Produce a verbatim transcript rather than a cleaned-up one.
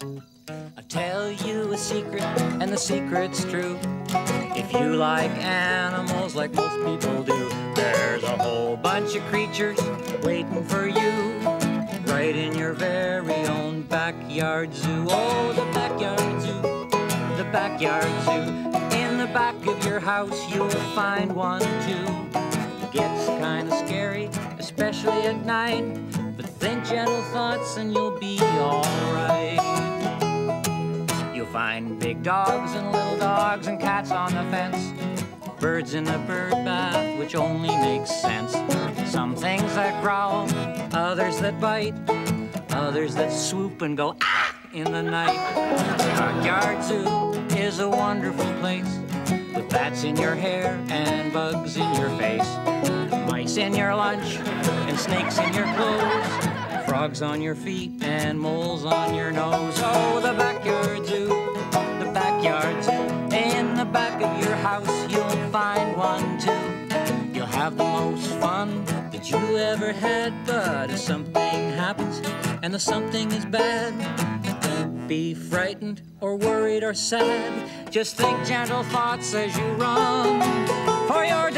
I'll tell you a secret, and the secret's true. If you like animals like most people do, there's a whole bunch of creatures waiting for you, right in your very own backyard zoo. Oh, the backyard zoo, the backyard zoo. In the back of your house you'll find one too. It gets kind of scary, especially at night, but think gentle thoughts and you'll be alright. You'll find big dogs and little dogs and cats on the fence, birds in the bird bath, which only makes sense. Some things that growl, others that bite, others that swoop and go ah in the night. The backyard zoo is a wonderful place, with bats in your hair and bugs in your face, mice in your lunch and snakes in your clothes, frogs on your feet and moles on your nose. Oh, the backyard zoo, the backyard zoo. In the back of your house you'll find one too. You'll have the most fun that you ever had, but if something happens and the something is bad, don't be frightened or worried or sad. Just think gentle thoughts as you run for your